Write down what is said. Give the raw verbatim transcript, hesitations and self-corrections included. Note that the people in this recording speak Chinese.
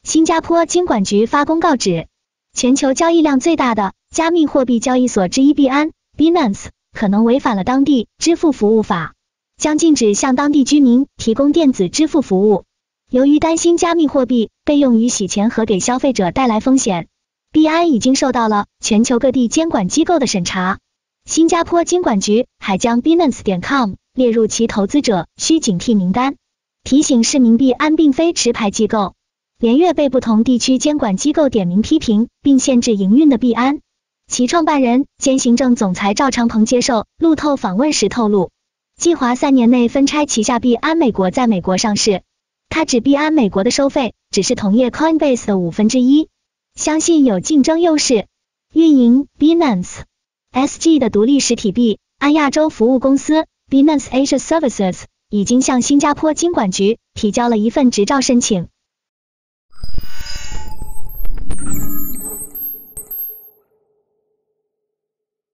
新加坡金管局发公告指，全球交易量最大的加密货币交易所之一币安 Binance 可能违反了当地支付服务法，将禁止向当地居民提供电子支付服务。由于担心加密货币被用于洗钱和给消费者带来风险，币安已经受到了全球各地监管机构的审查。新加坡金管局还将 Binance 点 com 列入其投资者需警惕名单，提醒市民币安并非持牌机构。连月被不同地区监管机构点名批评并限制营运的币安，其创办人兼行政总裁赵长鹏接受路透访问时透露，计划三年内分拆旗下币安美国在美国上市。他指币安美国的收费只是同业 Coinbase 的五分之一，相信有竞争优势。运营 Binance S G 的独立实体币安亚洲服务公司 Binance Asia Services 已经向新加坡金管局提交了一份执照申请。